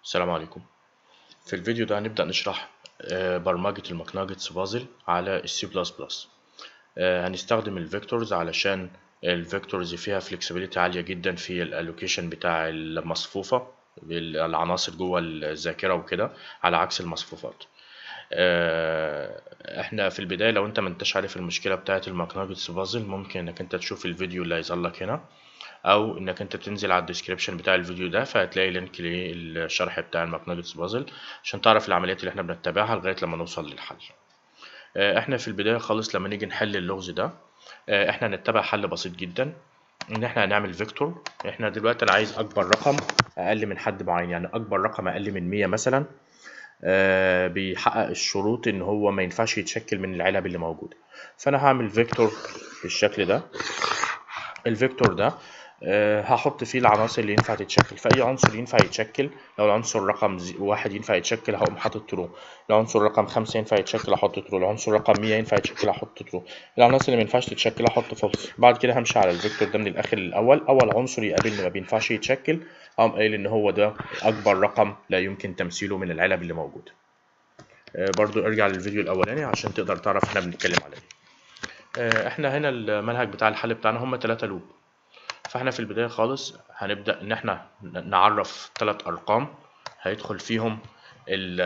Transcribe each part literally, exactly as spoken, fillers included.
السلام عليكم. في الفيديو ده هنبدأ نشرح آه، برمجة الماكناجتس بازل على السي بلس بلس. هنستخدم الفيكتورز علشان الفيكتورز فيها فلكسبيليتي عالية جدا في الالوكيشن بتاع المصفوفة، العناصر جوه الذاكرة وكده، على عكس المصفوفات. آه، احنا في البداية لو انت ما انتش عارف المشكلة بتاعة الماكناجتس بازل، ممكن انك انت تشوف الفيديو اللي هيظهر لك هنا، او انك انت تنزل على الديسكريبشن بتاع الفيديو ده، فهتلاقي لينك للشرح بتاع الماكناجتس بازل عشان تعرف العمليات اللي احنا بنتبعها لغايه لما نوصل للحل. احنا في البدايه خالص لما نيجي نحل اللغز ده، احنا هنتبع حل بسيط جدا، ان احنا هنعمل فيكتور. احنا دلوقتي انا عايز اكبر رقم اقل من حد معين، يعني اكبر رقم اقل من مية مثلا، بيحقق الشروط ان هو ما ينفعش يتشكل من العلب اللي موجوده. فانا هعمل فيكتور بالشكل ده. الفيكتور ده أه هحط فيه العناصر اللي ينفع تتشكل، فأي عنصر ينفع يتشكل. لو العنصر رقم واحد ينفع يتشكل هقوم حاطط ترو، لو عنصر رقم خمسة ينفع يتشكل هحط ترو، لو عنصر رقم مية ينفع يتشكل هحط ترو، العناصر اللي مينفعش تتشكل هحط فولس. بعد كده همشي على الفيكتور ده من الآخر للأول. أول عنصر يقابلني ما بينفعش يتشكل هقوم قايل إن هو ده أكبر رقم لا يمكن تمثيله من العلب اللي موجودة. أه برضو ارجع للفيديو الأولاني عشان تقدر تعرف احنا بنتكلم على ايه. أه احنا هنا المنهج بتاع الحل بتاعنا هم تلاتة لوب. فاحنا في البداية خالص هنبدأ ان احنا نعرف ثلاث ارقام هيدخل فيهم ال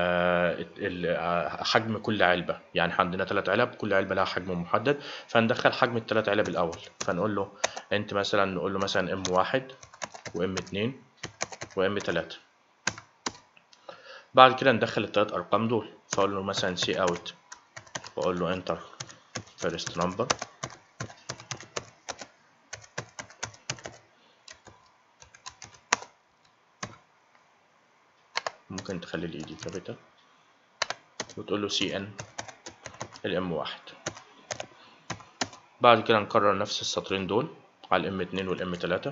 ال حجم كل علبة. يعني عندنا ثلاث علب، كل علبة لها حجم محدد، فندخل حجم الثلاث علب الاول. فنقول له انت مثلا، نقول له مثلا ام واحد وام اتنين وام تلاتة. بعد كده ندخل الثلاث ارقام دول، فاقول له مثلا سي اوت، واقول له انتر فيرست نمبر، ممكن تخلي الاي دي كابيتال، وتقول له سي ان الام واحد. بعد كده نكرر نفس السطرين دول على الام اتنين والام تلاتة،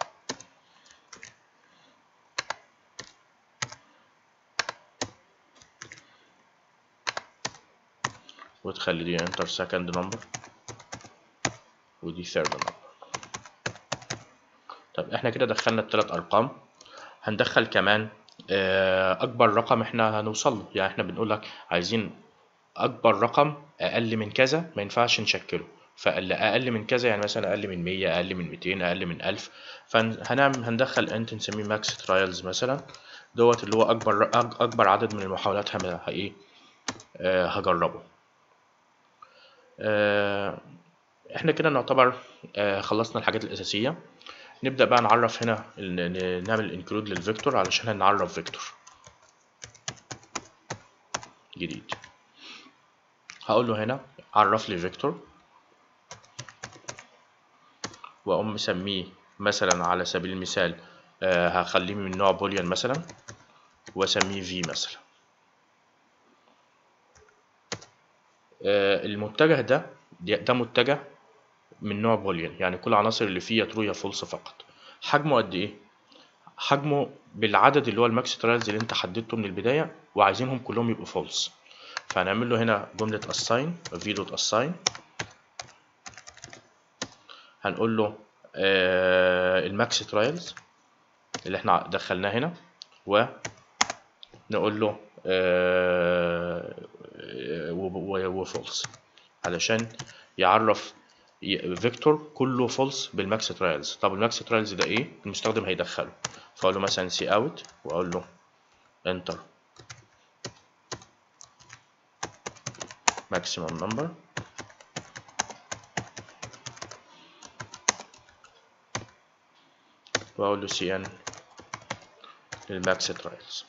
وتخلي دي انتر سكند نمبر ودي ثيرد نمبر. طب احنا كده دخلنا الثلاث ارقام، هندخل كمان اكبر رقم احنا هنوصل له. يعني احنا بنقول لك عايزين اكبر رقم اقل من كذا ما ينفعش نشكله، فاللي اقل من كذا يعني مثلا اقل من مية، اقل من ميتين، اقل من ألف، فهنعمل هندخل انت نسميه ماكس ترايلز مثلا، دوت اللي هو اكبر اكبر عدد من المحاولات ايه أه هجربه. أه احنا كده نعتبر أه خلصنا الحاجات الاساسيه. نبدا بقى نعرف هنا، نعمل انكلود للفيكتور علشان نعرف فيكتور جديد. هقول له هنا عرف لي فيكتور، واقوم مسميه مثلا على سبيل المثال أه هخليه من نوع بوليان مثلا، واسميه في مثلا. أه المتجه ده ده متجه من نوع بوليان، يعني كل العناصر اللي فيه ترو يا فولس فقط. حجمه قد ايه؟ حجمه بالعدد اللي هو الماكس ترايلز اللي انت حددته من البدايه وعايزينهم كلهم يبقوا فولس. فهنعمل له هنا جمله assign v دوت assign، هنقول له آه الماكس ترايلز اللي احنا دخلناه هنا، ونقول له آه وفولس علشان يعرف فيكتور كله فولس بالماكس ترايلز. طب الماكس ترايلز ده ايه؟ المستخدم هيدخله، فاقول له مثلا سي اوت، واقول له انتر maximum number، واقول له سي ان للماكس ترايلز.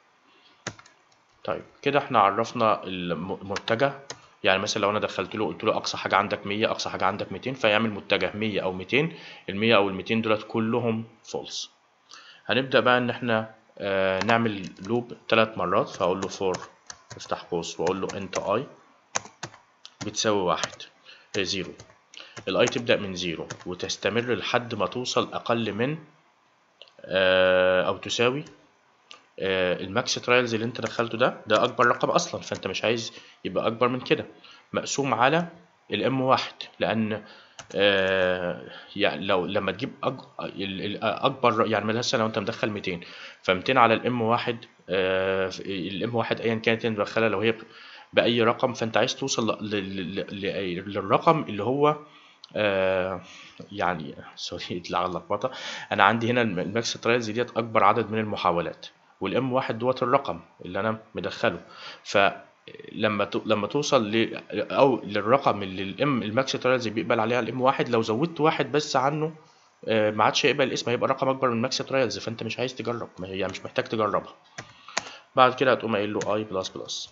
طيب كده احنا عرفنا المتجه. يعني مثلا لو انا دخلت له قلت له اقصى حاجه عندك مية، اقصى حاجه عندك ميتين، فيعمل متجه مية او ميتين، ال مية او ال ميتين دولت كلهم فولس. هنبدا بقى ان احنا آه نعمل لوب ثلاث مرات، فاقول له فور افتح قوس واقول له انت اي بتساوي واحد زيرو. الاي تبدا من زيرو وتستمر لحد ما توصل اقل من آه او تساوي آه الماكس ترايلز اللي انت دخلته ده ده اكبر رقم اصلا، فانت مش عايز يبقى اكبر من كده، مقسوم على الام واحد، لان آه يعني لو لما تجيب أج... ال- ال- اكبر، يعني مثلا لو انت مدخل ميتين، ف ميتين على الام واحد، آه الام واحد ايا كانت انت مدخلها، لو هي باي رقم، فانت عايز توصل ل... ل... ل... للرقم اللي هو آه يعني سوري على اللخبطه. انا عندي هنا الماكس ترايلز ديت اكبر عدد من المحاولات، والام واحد دوت الرقم اللي انا مدخله. فلما ت... لما توصل ل... او للرقم اللي الام الماكس ترايلز بيقبل عليها الام واحد، لو زودت واحد بس عنه آه ما عادش هيقبل الاسم، هيبقى رقم اكبر من ماكس ترايلز، فانت مش عايز تجرب، ما هي مش محتاج تجربها. بعد كده هتقوم قايل له اي بلس بلس،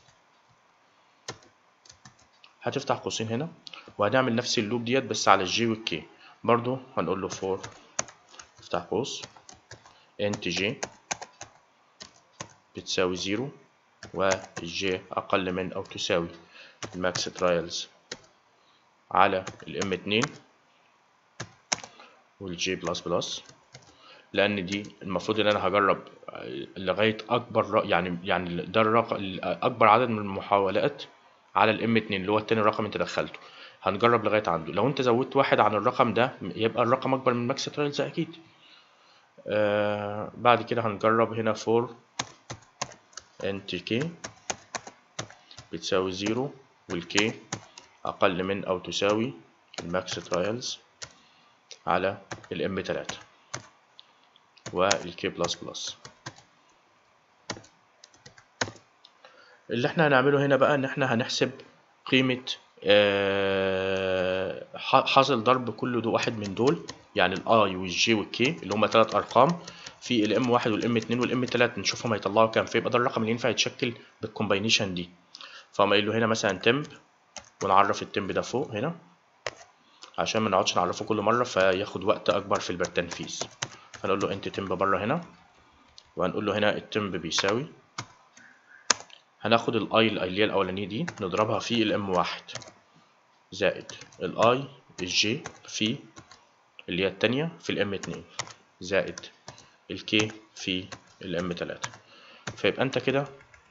هتفتح قوسين هنا، وهنعمل نفس اللوب ديت بس على الجي والكي. برضو هنقول له فور، افتح قوس، انت جي بتساوي زيرو، والجي اقل من او تساوي الماكس ترايلز على الام اتنين والجي بلس بلس، لان دي المفروض ان انا هجرب لغايه اكبر، يعني يعني ده الرقم اكبر عدد من المحاولات على الام اتنين اللي هو التاني رقم انت دخلته، هنجرب لغايه عنده. لو انت زودت واحد عن الرقم ده يبقى الرقم اكبر من ماكس ترايلز اكيد. آه بعد كده هنجرب هنا فور انت كي بتساوي زيرو، والكي اقل من او تساوي الماكس ترايلز على الام تلاتة والكي بلس بلس. اللي احنا هنعمله هنا بقى ان احنا هنحسب قيمة آه حاصل ضرب كل دو واحد من دول، يعني الاي والجي والكي اللي هما تلات ارقام في الام واحد والام اتنين والام تلاتة، نشوفهم هيطلعوا كام، فيبقى ده الرقم اللي ينفع يتشكل بالكومباينيشن دي. فقام قايل له هنا مثلا تمب، ونعرف التمب ده فوق هنا عشان ما نقعدش نعرفه كل مره فياخد وقت اكبر في التنفيذ. هنقول له انت تمب بره هنا، وهنقول له هنا التمب بيساوي، هناخد الاي اللي هي الاولانيه دي نضربها في الام واحد زائد الاي الجي في اللي هي التانية في الام اتنين زائد الكي في الام تلاتة. فيبقى انت كده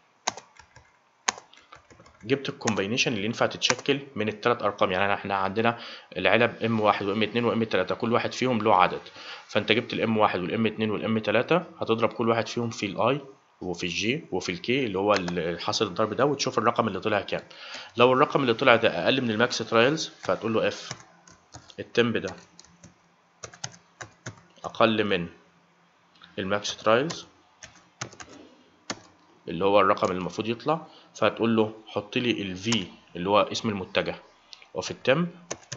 جبت الكومباينيشن اللي ينفع تتشكل من الثلاث ارقام. يعني احنا عندنا العلب ام واحد وام اتنين وام تلاتة، كل واحد فيهم له عدد، فانت جبت الام واحد والام اتنين والام تلاتة، هتضرب كل واحد فيهم في الاي وفي الجي وفي الكي اللي هو حاصل الضرب ده، وتشوف الرقم اللي طلع كام. لو الرقم اللي طلع ده اقل من الماكس ترايلز فهتقول له اف التمب ده اقل من الماكس ترايلز اللي هو الرقم اللي المفروض يطلع، فهتقول له حط لي الفي اللي هو اسم المتجه وفي التمب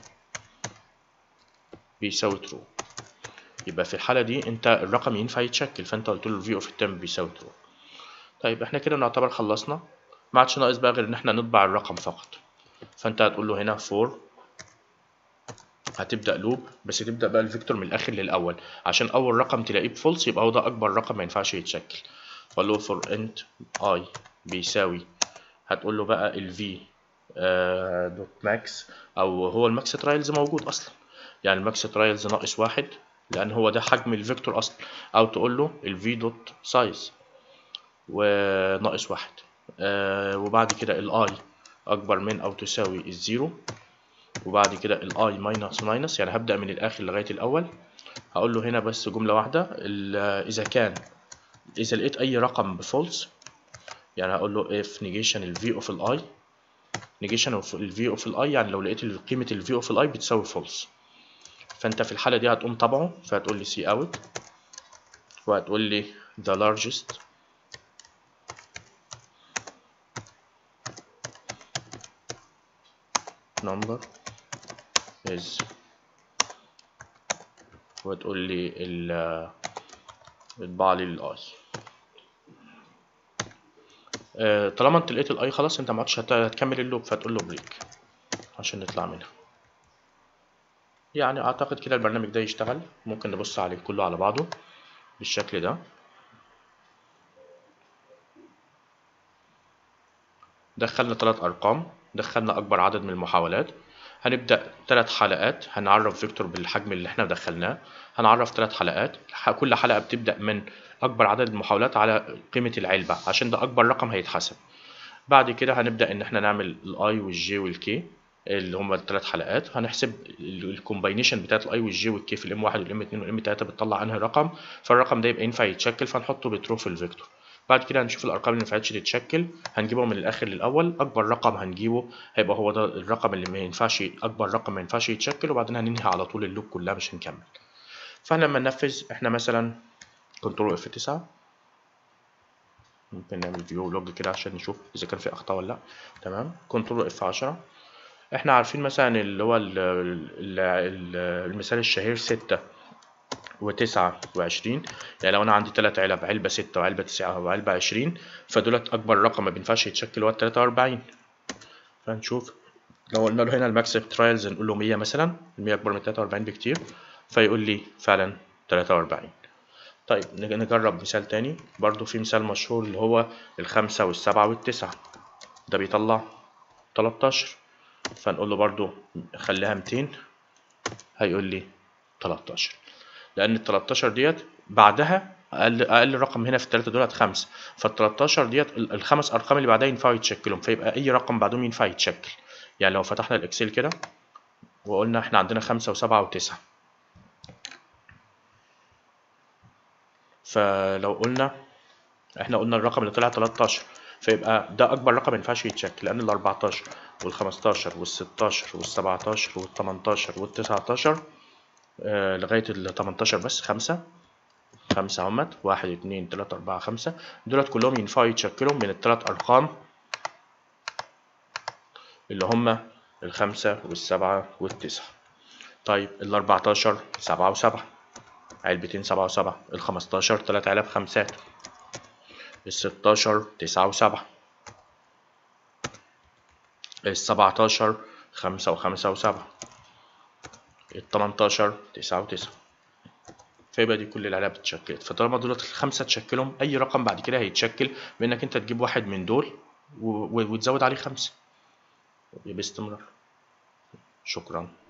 بيساوي ترو. يبقى في الحالة دي انت الرقم ينفع يتشكل، فانت قلت له الفي اوف التمب بيساوي ترو. طيب احنا كده نعتبر خلصنا، ما عادش ناقص بقى غير ان احنا نطبع الرقم فقط. فانت هتقول له هنا فور، هتبدأ لوب بس تبدأ بقى الفيكتور من الاخر للاول، عشان اول رقم تلاقيه بفولس يبقى هو ده اكبر رقم ما ينفعش يتشكل. فقول له فور انت اي بيساوي، هتقول له بقى الفي دوت ماكس، او هو الماكس ترايلز موجود اصلا، يعني الماكس ترايلز ناقص واحد لان هو ده حجم الفيكتور اصلا، او تقول له الفي دوت سايز وناقص واحد. آه وبعد كده الاي اكبر من او تساوي الزيرو، وبعد كده الاي ماينس ماينس، يعني هبدأ من الاخر لغاية الاول. هقول له هنا بس جملة واحدة، اذا كان اذا لقيت اي رقم بفولس، يعني هقول له if negation الفي اوف الاي، negation of الفي اوف الاي يعني لو لقيت قيمة الفي اوف الاي بتساوي فولس، فانت في الحالة دي هتقوم طبعه، فهتقول لي سي اوت، وهتقول لي the largest number is، وتقول لي ال اطبع لي الاي. آه طالما انت لقيت الاي خلاص انت ما عادش هتكمل اللوب، فتقول له بريك عشان نطلع منها. يعني اعتقد كده البرنامج ده يشتغل، ممكن نبص عليه كله على بعضه بالشكل ده. دخلنا ثلاث ارقام، دخلنا اكبر عدد من المحاولات، هنبدأ ثلاث حلقات، هنعرف فيكتور بالحجم اللي احنا دخلناه، هنعرف ثلاث حلقات، كل حلقة بتبدأ من أكبر عدد المحاولات على قيمة العلبة عشان ده أكبر رقم هيتحسب. بعد كده هنبدأ إن احنا نعمل الأي والجي والكي، اللي هم الثلاث حلقات، هنحسب الكومباينيشن بتاعت الاي والجي والكي في الام واحد والام اتنين والام تلاتة بتطلع انهي رقم، فالرقم ده يبقى ينفع يتشكل فنحطه بترو في الفيكتور. بعد كده هنشوف الارقام اللي مينفعش تتشكل هنجيبهم من الاخر للاول. اكبر رقم هنجيبه هيبقى هو ده الرقم اللي ما ينفعش، اكبر رقم ما ينفعش يتشكل، وبعدين هننهي على طول اللوب كلها مش هنكمل. فاحنا لما ننفذ احنا مثلا كنترول اف تسعة، ممكن نعمل فيو لوج كده عشان نشوف اذا كان في اخطاء ولا لا. تمام. كنترول اف عشرة، احنا عارفين مثلا اللي هو ال ال ال المثال الشهير ستة وتسعة وعشرين. يعني لو انا عندي تلات علب، علبة ستة وعلبة تسعة وعلبة عشرين، فدولت اكبر رقم ما بينفعش يتشكل هو التلاتة واربعين. فنشوف لو قلنا له هنا الماكسيم ترايلز نقول له مية مثلا، المية اكبر من تلاتة واربعين بكتير، فيقول لي فعلا تلاتة واربعين. طيب نجرب مثال تاني. برضو في مثال مشهور اللي هو الخمسة والسبعة والتسعة، ده بيطلع تلاتاشر، فنقول له برضو خليها ميتين، هيقول لي تلاتاشر، لان ال تلاتاشر ديت بعدها اقل اقل رقم هنا في الثلاثه دولت خمسة، فال تلاتاشر ديت الخمس ارقام اللي بعدها ينفعوا يتشكلوا، فيبقى اي رقم بعدهم ينفع يتشكل. يعني لو فتحنا الاكسل كده وقلنا احنا عندنا خمسة وسبعة وتسعة، فلو قلنا احنا قلنا الرقم اللي طلع تلاتاشر، فيبقى ده اكبر رقم ما ينفعش يتشكل، لان ال اربعتاشر وال خمستاشر وال ستاشر وال سبعتاشر وال تمنتاشر وال تسعتاشر آه لغايه ال تمنتاشر بس خمسة خمسة همت، واحد اتنين تلاتة أربعة خمسة، دولت كلهم ينفعوا يتشكلوا من التلات أرقام اللي هما الخمسة والسبعة والتسعة. طيب ال اربعتاشر سبعة وسبعة، علبتين سبعة وسبعة، ال خمستاشر تلات علب خمسات، ال ستاشر تسعة وسبعة، ال سبعتاشر خمسة وخمسة وسبعة، ال تمنتاشر تسعة وتسعة. فيبقى دي كل العلب اتشكلت. فطالما دولت الخمسة اتشكلهم، أي رقم بعد كده هيتشكل بإنك أنت تجيب واحد من دول وتزود عليه خمسة باستمرار. شكرا.